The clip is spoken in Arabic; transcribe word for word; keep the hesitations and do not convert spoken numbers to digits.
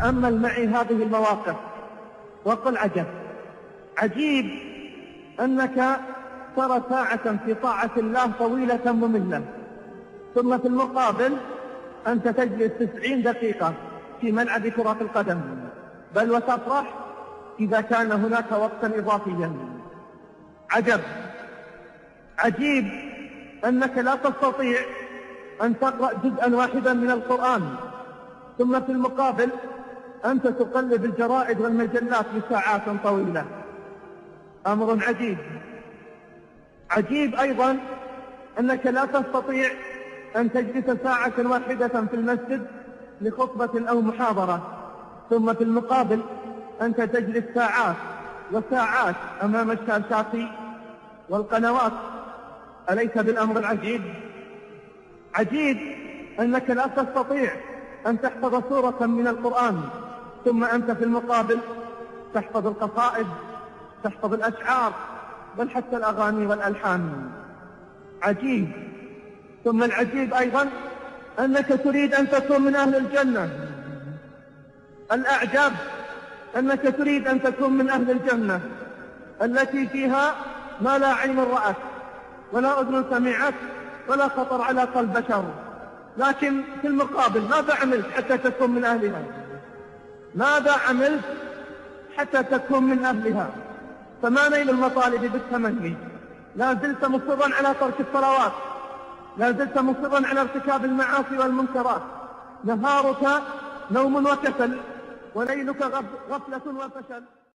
تأمل معي هذه المواقف وقل عجب. عجيب أنك ترى ساعة في طاعة الله طويلة مملة، ثم في المقابل أنت تجلس تسعين دقيقة في ملعب كرة القدم، بل وتفرح إذا كان هناك وقتا إضافيا. عجب. عجيب أنك لا تستطيع أن تقرأ جزءا واحدا من القرآن، ثم في المقابل أنت تقلب الجرائد والمجلات لساعات طويلة. أمر عجيب. عجيب أيضا أنك لا تستطيع أن تجلس ساعة واحدة في المسجد لخطبة أو محاضرة، ثم في المقابل أنت تجلس ساعات وساعات أمام الشاشات والقنوات. أليس بالأمر العجيب؟ عجيب أنك لا تستطيع أن تحفظ سورة من القرآن، ثم أنت في المقابل تحفظ القصائد، تحفظ الأشعار، بل حتى الأغاني والألحان. عجيب. ثم العجيب أيضا أنك تريد أن تكون من أهل الجنة. الأعجب أنك تريد أن تكون من أهل الجنة التي فيها ما لا عين رأت ولا أذن سمعت ولا خطر على قلب بشر، لكن في المقابل ماذا عملت حتى تكون من أهلها؟ ماذا عملت حتى تكون من أهلها؟ فما نيل المطالب بالتمني؟ لا زلت مصرا على ترك الصلوات، لا زلت مصرا على ارتكاب المعاصي والمنكرات. نهارك نوم وكسل، وليلك غفلة وفشل.